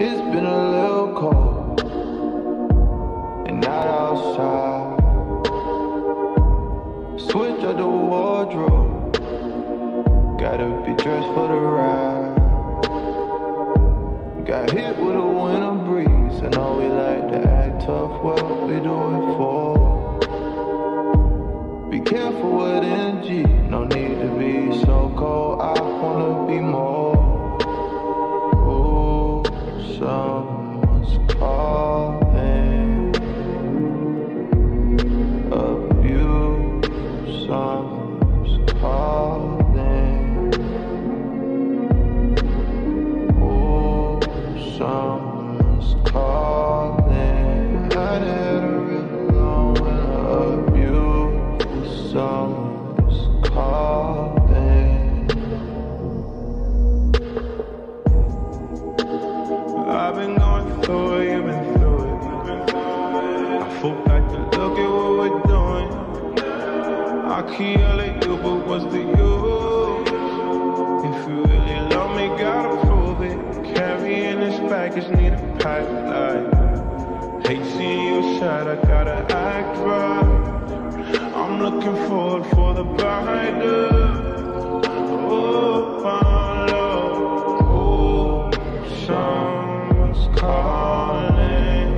It's been a little cold and not outside. Switch up the wardrobe, gotta be dressed for the ride. Got hit with a winter breeze. I know we like to act tough, what we do it for. Be careful with energy, no need to be so cold. I wanna be more. Ooh, someone's calling of you. Someone's calling. Ooh, someone's calling. I had a real long winter of you. Someone's calling. I've been going through it, you've been through it. I fall back to look at what we're doing. I keep yelling at you, but what's the use? If you really love me, gotta prove it. Carrying this baggage, need a pack like. Hate seeing you sad, I gotta act right. I'm looking forward for the brighter. Oh, my love. Oh, someone's calling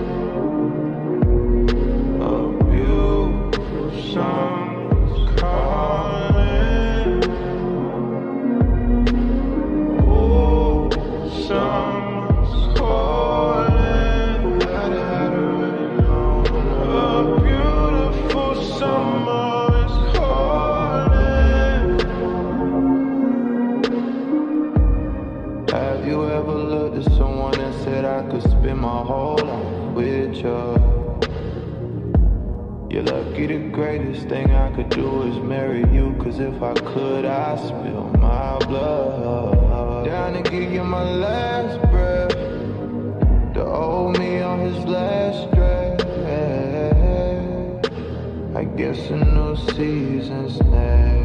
of you. Someone's calling. Oh, someone's calling. A beautiful summer is calling. Have you ever looked at someone and said I could spend my whole life with you? You're lucky, the greatest thing I could do is marry you. Cause if I could, I'd spill my blood. Down to give you my last breath, to hold me on his last stretch. I guess a new season's next.